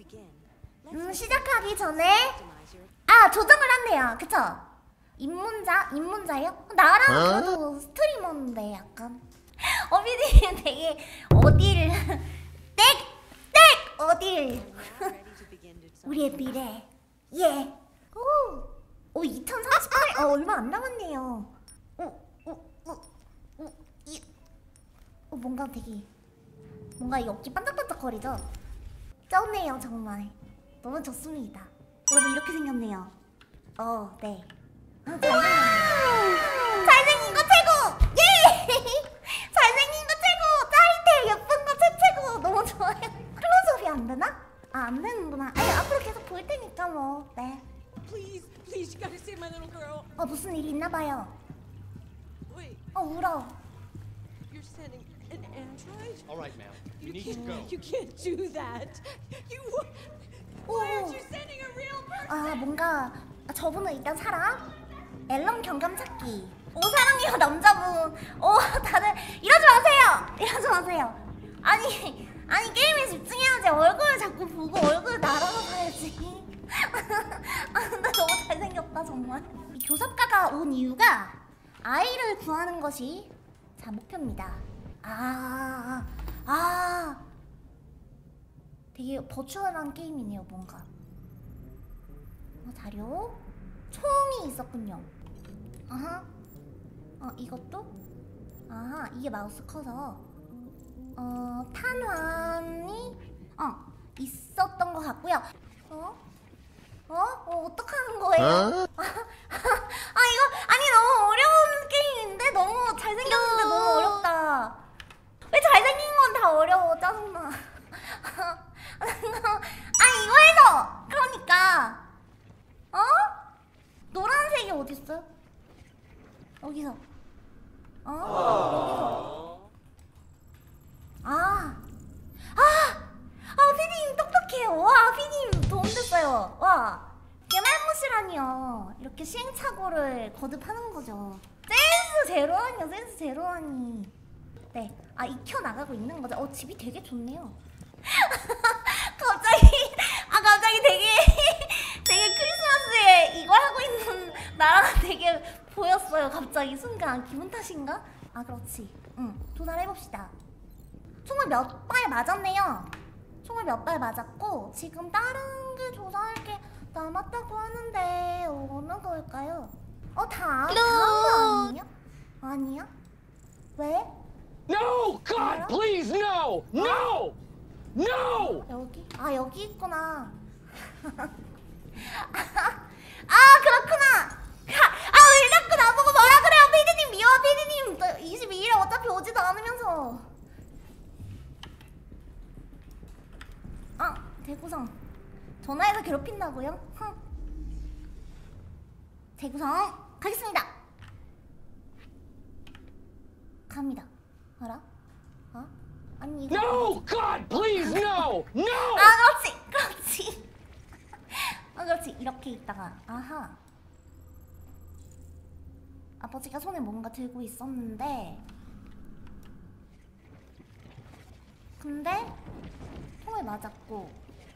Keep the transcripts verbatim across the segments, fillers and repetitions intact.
음, 시작하기 전에 아, 조정을 한대요. 그쵸? 입문자? 입문자요? 나랑 그래도 스트리머인데 약간 어, 피디님 되게 어딜 땡! 땡! 어딜 우리의 미래 예. 오, 오 이천사십팔 어, 얼마 안 남았네요. 오, 오, 오, 오, 이, 오, 뭔가 되게 뭔가 이 어깨 반짝반짝거리죠? 쩌네요 정말. 너무 좋습니다. 여러분 이렇게 생겼네요. 어, 네. 아, 잘생겼네요. 잘생긴 거 최고! 예! 잘생긴 거 최고! 짜릿해! 예쁜 거 최최고! 너무 좋아요. 클로즈업이 안 되나? 아, 안 되는구나. 아니, 앞으로 계속 볼 테니까 뭐. 네. Please, please, you gotta save my little girl. 어, 무슨 일이 있나 봐요. Wait, 어, 울어. you're sending an android? All right, ma'am. You You need to can't, go. you can't do that. You, why aren't you sending a real person? 아, 뭔가 아, 저분은 일단 사람? 앨런 경감 찾기. 오, 사랑해요 남자분. 오, 다들 이러지 마세요. 이러지 마세요. 아니, 아니 게임에 집중해야지. 얼굴 자꾸 보고 얼굴 날아가 봐야지. 아, 근데 너무 잘생겼다 정말. 이 교섭가가 온 이유가 아이를 구하는 것이 자 목표입니다. 아, 아, 되게 버추얼한 게임이네요 뭔가. 어, 자료? 총이 있었군요. 아하. 어, 이것도? 아하, 이게 마우스 커서 어, 탄환이 어, 있었던 것 같고요. 어? 어? 어, 어떡하는 거예요? 어? 아, 아, 이거 아니 너무 어려운 게임인데? 너무 잘생겼는데 너무 어렵다. 왜 잘생긴 건 다 어려워? 짜증나. 아, 이거 해서! 그러니까 어? 노란색이 어딨어요? 여기서 어? 여기서 아! 아! 아, 피디님 똑똑해요. 와, 피디님 도움됐어요. 와, 개말못이라니요. 이렇게 시행착오를 거듭하는 거죠. 센스 제로하니요, 센스 제로하니. 네, 아, 익혀나가고 있는 거죠. 어, 집이 되게 좋네요. 갑자기, 아, 갑자기 되게, 되게 크리스마스에 이거 하고 있는 나라가 되게 보였어요. 갑자기 순간. 기분 탓인가? 아, 그렇지. 응, 조사해봅시다. 총을 몇 발 맞았네요. 총을 몇 발 맞았고 지금 다른 게 조사할 게 남았다고 하는데 어느 걸까요? 어, 다, 다한 거 아니에요? 아니야? 왜? No! God, please, no! No! No! 여기? 아, 여기 있구나. 아, 그렇구나. 아, 왜 자꾸 나보고 뭐라 그래요? 피디님 미워. 피디님 이십이 일에 어차피 오지도 않으면서. 아, 대구성. 전화해서 괴롭힌다고요? 흥. 대구성 가겠습니다. 갑니다. 알아? 어? 아니 이거 No! God, please, no! No! 아, 그렇지, 그렇지. 아, 그렇지. 이렇게 있다가 아하. 아버지가 손에 뭔가 들고 있었는데 근데 총을 맞았고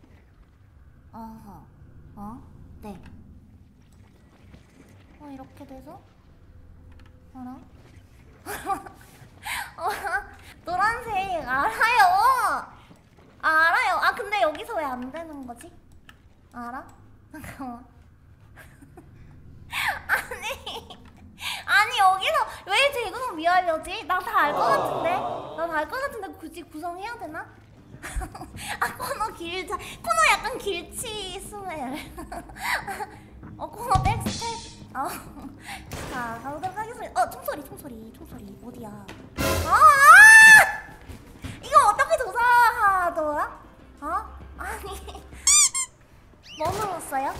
아하. 어? 네. 어, 이렇게 돼서 알아? 어, 노란색 알아요. 아, 알아요. 아, 근데 여기서 왜 안 되는 거지? 알아? 잠깐만. 아니, 아니 여기서 왜 제구성 미하려지? 나 다 알 것 같은데? 나 다 알 것 같은데 굳이 구성해야 되나? 아, 코너 길자. 코너 약간 길치 스멜. 어, 코너 백스텝. 어. 자, 가보도록 하겠습니다. 어, 총소리, 총소리, 총소리. 어디야? 아! 이거 어떻게 조사하더라? 어? 아니. 뭐 눌렀어요?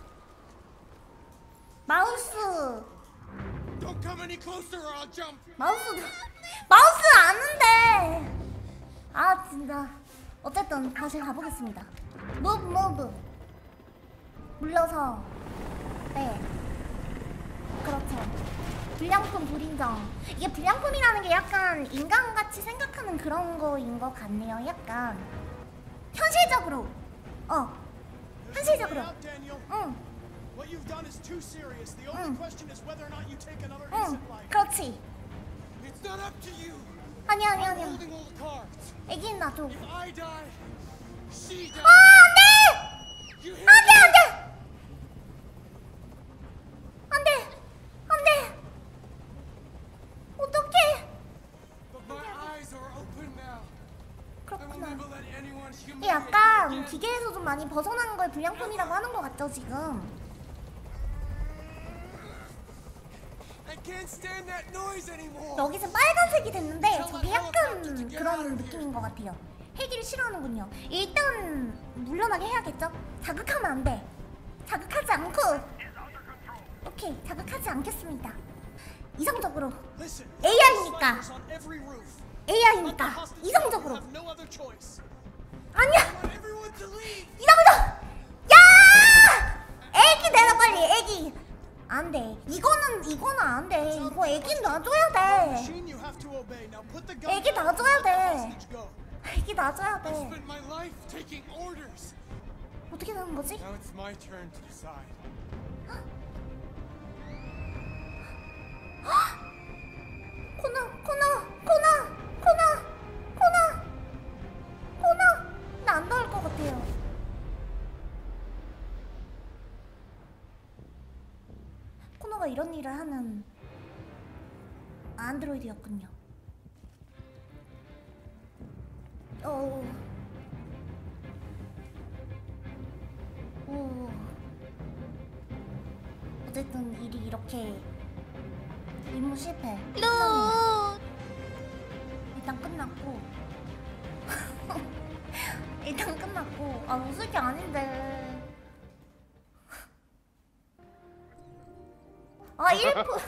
마우스. Don't come any closer or I'll jump! 마우스. 마우스 아는데. 아, 진짜. 어쨌든 다시 가보겠습니다. 무브 무브. 물러서. 네. 그렇죠. 불량품 불인정. 이게 불량품이라는 게 약간 인간같이 생각하는 그런 거인 것 같네요. 약간 현실적으로 어 현실적으로. Out, Daniel. 응, What you've done is too serious. The only Mm. question is whether or not you take another 응, innocent life. 그렇지. It's not up to you. 아니야, 아니야, I'm 아니야. holding all the cards. 애기는 놔줘. If I die, she dies. 아, 안 돼! You hear 안 돼, me? 안 돼! 안 돼! 안 돼! 어떡해! But my eyes are open now. I will 그렇구나. never let anyone 이게 humiliate you 약간 again. 기계에서 좀 많이 벗어나는 걸 불량품이라고 하는 것 같죠, 지금? I can't stand that noise anymore. 여기서 빨간색이 됐는데 저게 약간 그런 느낌인 것 같아요. 헬기를 싫어하는군요. 일단 물러나게 해야겠죠? 자극하면 안 돼. 자극하지 않고. 오케이, 자극하지 않겠습니다. 이성적으로. Listen, 에이아이니까. snipers on every roof. 에이아이니까 이성적으로. Have no other choice. 아니야! I want everyone to leave. 이성적! 야! 애기 내놔 빨리, 애기. 안 돼. 이거는 이거는 안 돼. 이거 애기 놔줘야 돼. Machine, you have to obey. Now put the gun 애기 down and 놔줘야 let the 돼. hostage go. 애기 놔줘야 I 돼. spent my life taking orders. 어떻게 되는 거지? Now it's my turn to decide. 코너, 코너, 코너, 코너, 코너, 코너. 나 안 나올 것 같아요. 코너가 이런 일을 하는 안드로이드였군요. 어. 오. 어쨌든 일이 이렇게 임무 실패. 끝났네요. 일단 끝났고. 일단 끝났고. 아, 웃을 게 아닌데. 아, 일 분.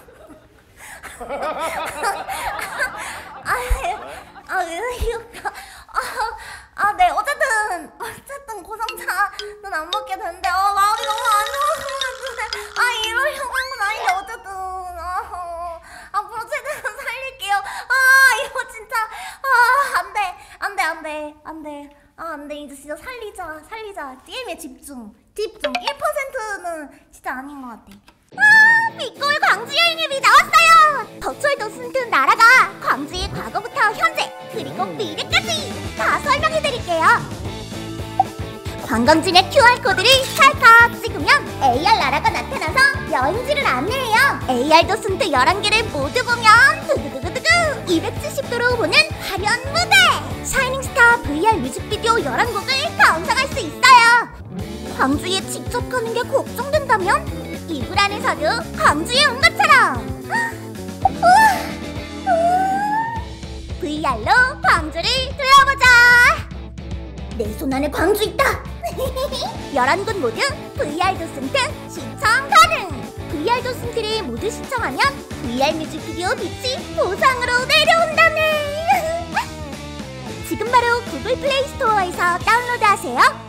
아, 아, 이거. 아, 아, 네. 어쨌든, 어쨌든 고삼차는 안 먹게 됐는데, 아, 마음이 너무 안 좋아서. 아, 이러려고 한 건 아닌데, 어쨌든. 아, 앞으로 최대한 살릴게요. 아, 이거 진짜. 아, 안 돼. 안 돼, 안 돼. 안 돼. 아, 안 돼. 이제 진짜 살리자. 살리자. 게임에 집중. 집중. 일 퍼센트는 진짜 아닌 것 같아. 아, 빅골 광주 여행 앱이 나왔어요. 버추얼 도슨트 나라가 광주의 과거부터 현재 그리고 미래까지 다 설명해드릴게요. 관광지의 큐알코드를 찰칵 찍으면 에이알 나라가 나타나서 여행지를 안내해요. 에이알 도슨트 열한 개를 모두 보면 두두두두두두 이백칠십 도로 보는 화려한 무대, 샤이닝스타 브이알 뮤직비디오 열한 곡을 감상할 수 있어요. 광주에 직접 가는 게 걱정된다면 이불 안에서도 광주에 온 것처럼 브이알로 광주를 둘러보자. 내 손 안에 광주 있다. 열한 곳 모두 브이알 도슨트 시청 가능. 브이알 도슨트를 모두 시청하면 브이알 뮤직비디오 빛이 보상으로 내려온다네. 지금 바로 구글 플레이 스토어에서 다운로드하세요.